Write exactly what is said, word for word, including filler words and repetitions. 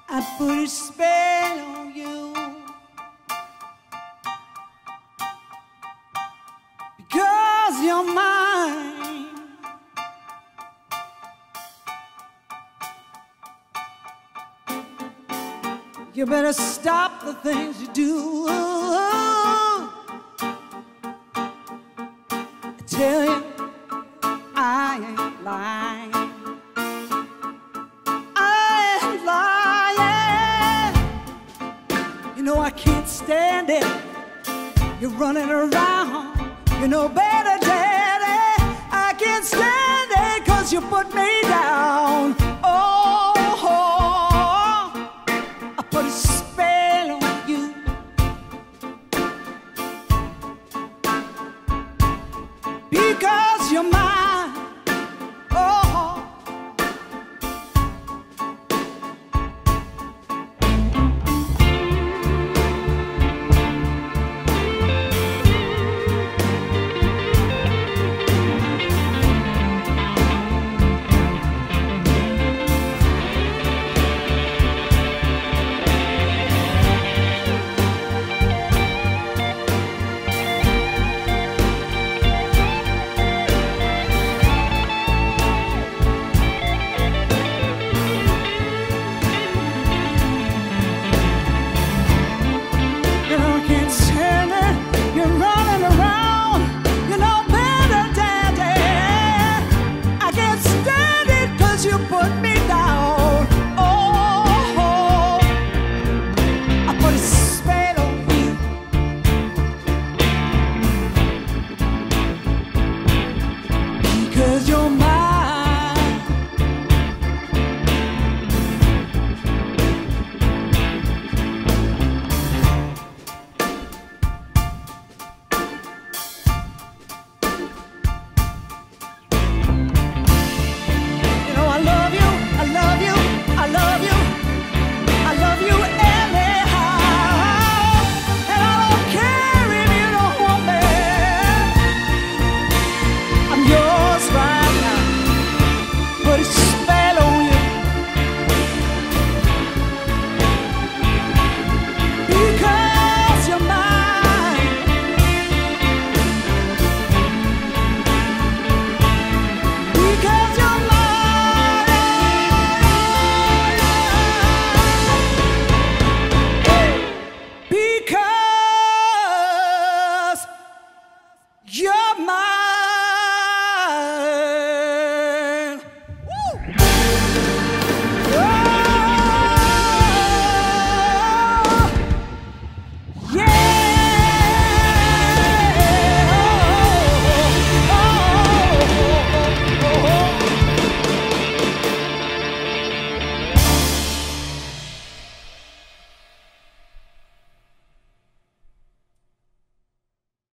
I put a spell on you because you're mine. You better stop the things you do. I tell you, I ain't lying. You know I can't stand it. You're running around. You know better, Daddy. I can't stand it 'cause you put me down. Oh.